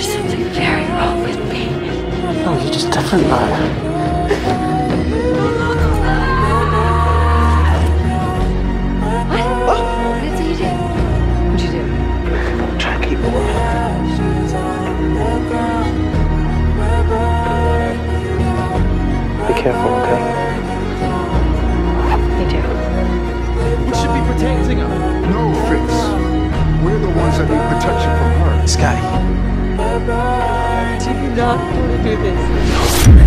There's something very wrong with me. Oh, you're just different now. What did you do? What'd you do? Try and keep warm. Be careful, okay? You do. We should be protecting her. No, Fitz. We're the ones that need protection from her. Sky. Do you not want to do this?